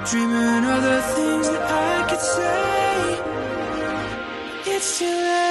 dreaming of the things that I could say. It's too late.